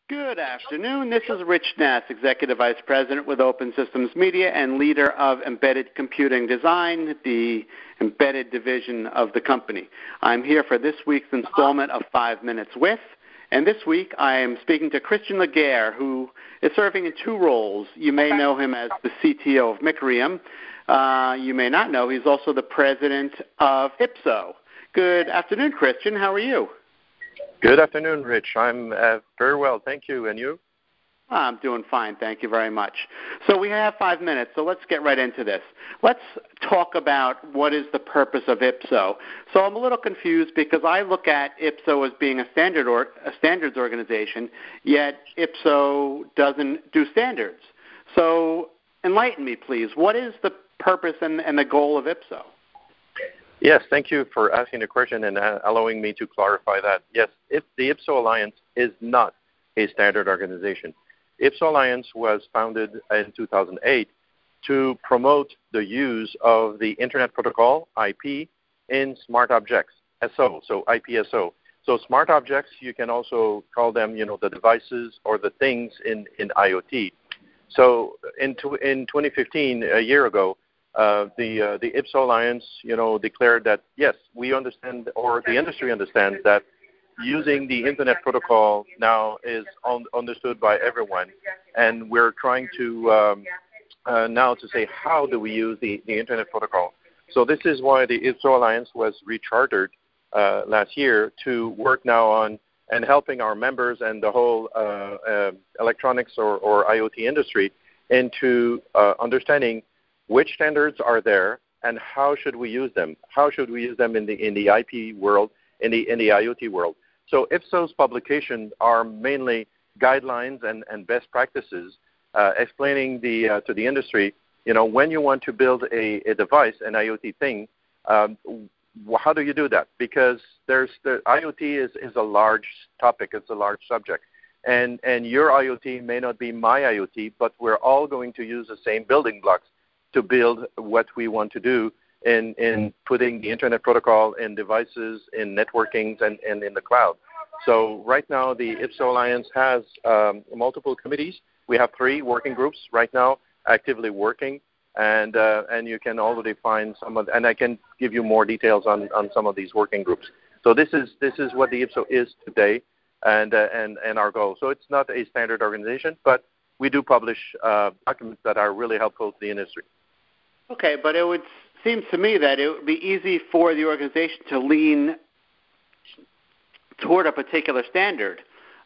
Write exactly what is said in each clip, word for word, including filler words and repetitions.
Good afternoon. This is Rich Nass, Executive Vice President with Open Systems Media and leader of Embedded Computing Design, the embedded division of the company. I'm here for this week's installment of Five Minutes With, and this week I am speaking to Christian Laguerre, who is serving in two roles. You may know him as the C T O of Micrium. Uh, you may not know he's also the president of Ipso. Good afternoon, Christian. How are you? Good afternoon, Rich. I'm uh, very well, thank you. And you? I'm doing fine, thank you very much. So we have five minutes, so let's get right into this. Let's talk about what is the purpose of Ipso. So I'm a little confused because I look at Ipso as being a standard or a standards organization, yet Ipso doesn't do standards. So enlighten me, please. What is the purpose and, and the goal of Ipso? Yes, thank you for asking the question and uh, allowing me to clarify that. Yes, if the Ipso Alliance is not a standard organization. Ipso Alliance was founded in two thousand eight to promote the use of the Internet Protocol, I P, in smart objects, S O, so I P S O. So smart objects, you can also call them, you know, the devices or the things in, in IoT. So in, to, in twenty fifteen, a year ago, Uh, the uh, the Ipso Alliance, you know, declared that yes, we understand, or the industry understands that using the Internet Protocol now is un- understood by everyone, and we're trying to um, uh, now to say how do we use the, the Internet Protocol. So this is why the Ipso Alliance was rechartered uh, last year to work now on and helping our members and the whole uh, uh, electronics or, or IoT industry into uh, understanding which standards are there and how should we use them? How should we use them in the in the I P world, in the in the IoT world? So Ipso's publications are mainly guidelines and, and best practices, uh, explaining the uh, to the industry, you know, when you want to build a, a device, an IoT thing, um, how do you do that? Because there's the IoT is, is a large topic, it's a large subject. And and your IoT may not be my IoT, but we're all going to use the same building blocks to build what we want to do in, in putting the Internet Protocol in devices, in networkings, and, and in the cloud. So right now, the Ipso Alliance has um, multiple committees. We have three working groups right now actively working, and uh, and you can already find some of, and I can give you more details on, on some of these working groups. So this is this is what the Ipso is today, and uh, and and our goal. So it's not a standard organization, but we do publish uh, documents that are really helpful to the industry. Okay, but it would seem to me that it would be easy for the organization to lean toward a particular standard.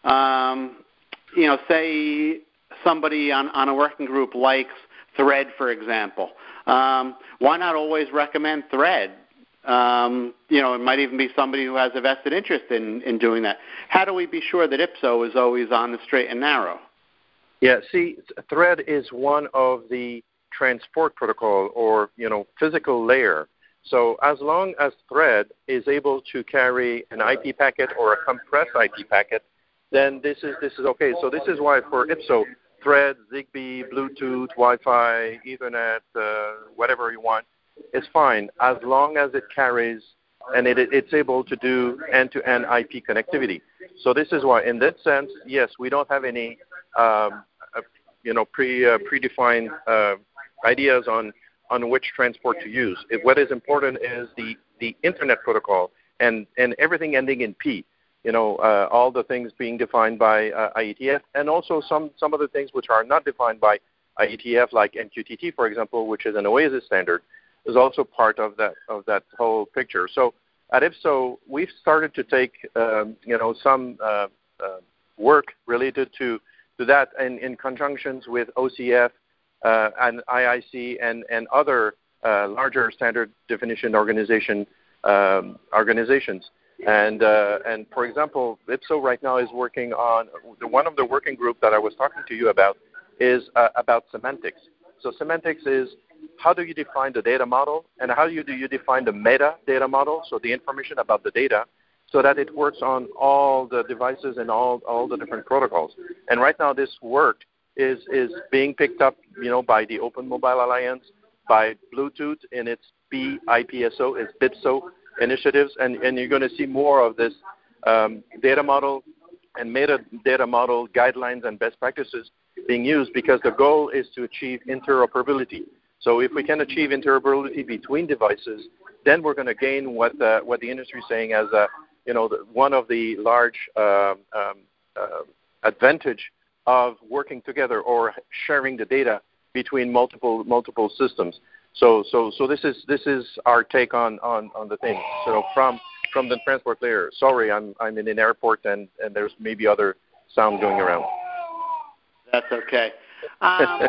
Um, you know, say somebody on, on a working group likes Thread, for example. Um, why not always recommend Thread? Um, you know, it might even be somebody who has a vested interest in, in doing that. How do we be sure that Ipso is always on the straight and narrow? Yeah, see, Thread is one of the transport protocol or, you know, physical layer. So as long as Thread is able to carry an I P packet or a compressed I P packet, then this is this is okay. So this is why for Ipso, Thread, Zigbee, Bluetooth, Wi-Fi, Ethernet, uh, whatever you want, is fine as long as it carries and it, it's able to do end-to-end I P connectivity. So this is why, in that sense, yes, we don't have any, um, uh, you know, pre uh, predefined uh, ideas on, on which transport to use. If what is important is the, the Internet Protocol and, and everything ending in P, you know, uh, all the things being defined by uh, I E T F, and also some, some of the things which are not defined by I E T F, like M Q T T, for example, which is an OASIS standard, is also part of that, of that whole picture. So at Ipso, we've started to take, um, you know, some uh, uh, work related to, to that in, in conjunctions with O C F, Uh, and I I C and, and other uh, larger standard definition organization um, organizations. And uh, and for example, Ipso right now is working on the, one of the working group that I was talking to you about is uh, about semantics. So semantics is how do you define the data model and how do you, do you define the meta data model, so the information about the data, so that it works on all the devices and all, all the different protocols. And right now this work is is being picked up, you know, by the Open Mobile Alliance, by Bluetooth in its B I P S O, its B I P S O initiatives, and, and you're going to see more of this um, data model and metadata model guidelines and best practices being used, because the goal is to achieve interoperability. So if we can achieve interoperability between devices, then we're going to gain what uh, what the industry is saying as a, you know, the, one of the large uh, um, uh, advantage of working together or sharing the data between multiple multiple systems. So so so this is this is our take on, on, on the thing. So from from the transport layer. Sorry, I'm I'm in an airport and, and there's maybe other sound going around. That's okay. Um,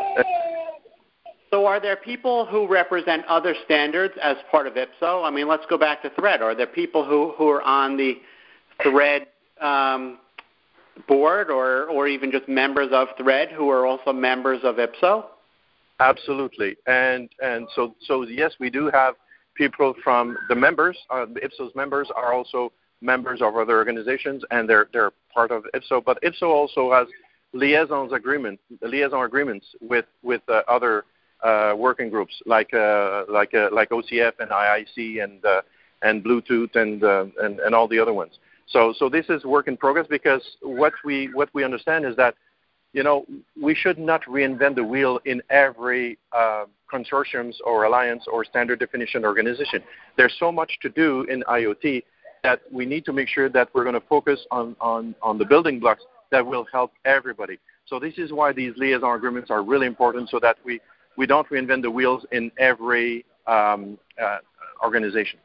so are there people who represent other standards as part of I P S O? I mean, let's go back to Thread. Are there people who, who are on the Thread um, board or, or even just members of Thread who are also members of I P S O? Absolutely. And and so, so yes, we do have people from the members. Uh, the I P S O's members are also members of other organizations, and they're, they're part of I P S O. But I P S O also has liaisons agreement, liaison agreements with with uh, other uh, working groups like uh, like uh, like O C F and I I C and uh, and Bluetooth and, uh, and and all the other ones. So so this is work in progress, because what we what we understand is that, you know, we should not reinvent the wheel in every uh, consortiums or alliance or standard definition organization. There's so much to do in IoT that we need to make sure that we're going to focus on on on the building blocks that will help everybody. So this is why these liaison agreements are really important, so that we, we don't reinvent the wheels in every um, uh, organization.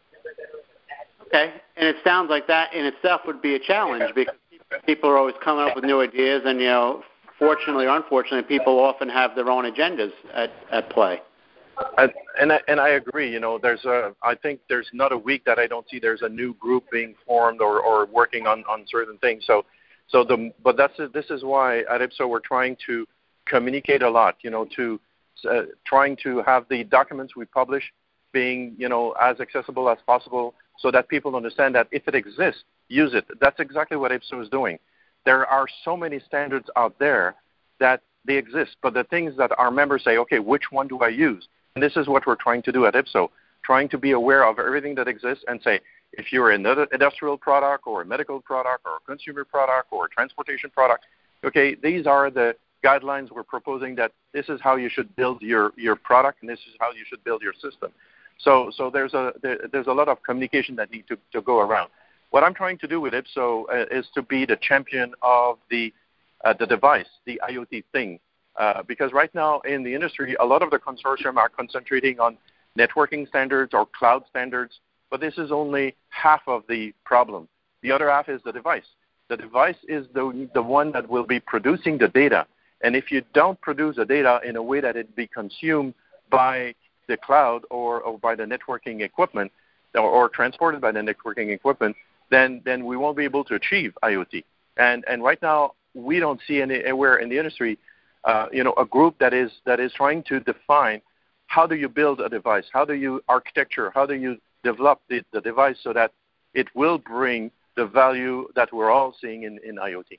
Okay, and it sounds like that in itself would be a challenge, because people are always coming up with new ideas, and, you know, fortunately or unfortunately, people often have their own agendas at, at play. And, and, I, and I agree. You know, there's a, I think there's not a week that I don't see there's a new group being formed or, or working on, on certain things. So So the, but that's this is why at I P S O we're trying to communicate a lot, you know, to uh, trying to have the documents we publish being, you know, as accessible as possible, so that people understand that if it exists, use it. That's exactly what I P S O is doing. There are so many standards out there that they exist, but the things that our members say, okay, which one do I use? And this is what we're trying to do at I P S O, trying to be aware of everything that exists and say, if you're an industrial product or a medical product or a consumer product or a transportation product, okay, these are the guidelines we're proposing, that this is how you should build your, your product and this is how you should build your system. So so there's a there, there's a lot of communication that need to, to go around. What I'm trying to do with I P S O uh, is to be the champion of the uh, the device, the IoT thing, uh, because right now in the industry, a lot of the consortium are concentrating on networking standards or cloud standards. But this is only half of the problem. The other half is the device. The device is the, the one that will be producing the data. And if you don't produce the data in a way that it be consumed by the cloud or, or by the networking equipment, or, or transported by the networking equipment, then, then we won't be able to achieve IoT. And, and right now, we don't see any, anywhere in the industry, uh, you know, a group that is, that is trying to define how do you build a device, how do you architecture, how do you develop the, the device so that it will bring the value that we're all seeing in, in IoT.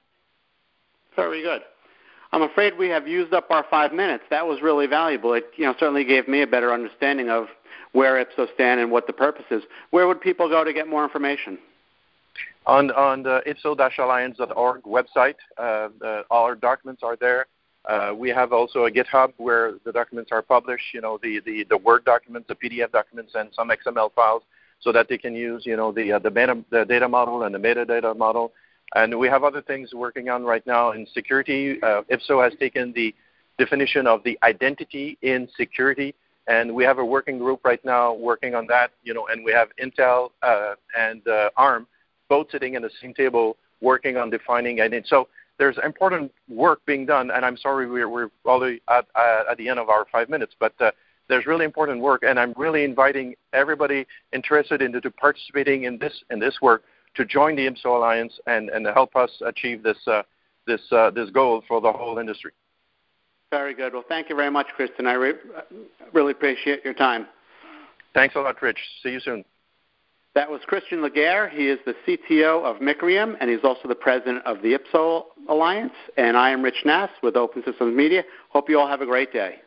Very good. I'm afraid we have used up our five minutes. That was really valuable. It, you know, certainly gave me a better understanding of where I P S O stands and what the purpose is. Where would people go to get more information? On on the I P S O alliance dot org website, uh, the, all our documents are there. Uh, we have also a GitHub where the documents are published, you know, the, the, the Word documents, the P D F documents, and some X M L files, so that they can use, you know, the, uh, the, meta, the data model and the metadata model. And we have other things working on right now in security. Uh, I P S O has taken the definition of the identity in security, and we have a working group right now working on that, you know, and we have Intel uh, and uh, ARM both sitting at the same table working on defining identity. So there's important work being done, and I'm sorry we're, we're already at, uh, at the end of our five minutes, but uh, there's really important work, and I'm really inviting everybody interested in to participating in this in this work to join the I P S O Alliance and, and help us achieve this uh, this uh, this goal for the whole industry. Very good. Well, thank you very much, Christian. I re- really appreciate your time. Thanks a lot, Rich. See you soon. That was Christian Laguerre. He is the C T O of Micrium, and he's also the president of the I P S O Alliance. And I am Rich Nass with Open Systems Media. Hope you all have a great day.